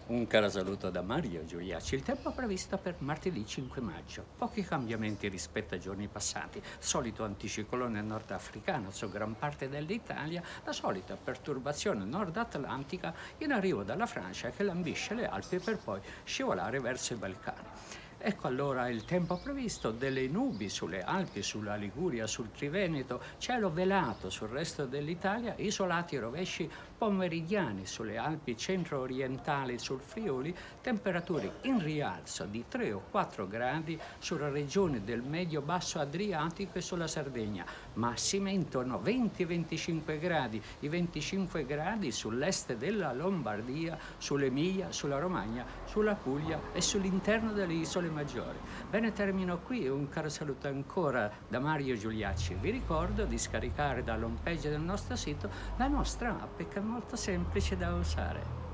Un caro saluto da Mario Giuliacci. Il tempo previsto per martedì 5 maggio. Pochi cambiamenti rispetto ai giorni passati. Solito anticiclone nordafricano su gran parte dell'Italia, la solita perturbazione nord-atlantica in arrivo dalla Francia che lambisce le Alpi per poi scivolare verso i Balcani. Ecco allora il tempo previsto: delle nubi sulle Alpi, sulla Liguria, sul Triveneto, cielo velato sul resto dell'Italia, isolati rovesci pomeridiani sulle Alpi centro-orientali, sul Friuli, temperature in rialzo di 3 o 4 gradi sulla regione del medio-basso Adriatico e sulla Sardegna, massime intorno a 20-25 gradi, i 25 gradi sull'est della Lombardia, sull'Emilia, sulla Romagna, sulla Puglia e sull'interno delle isole maggiori. Bene, termino qui. Un caro saluto ancora da Mario Giuliacci. Vi ricordo di scaricare dall'home page del nostro sito la nostra app, che è molto semplice da usare.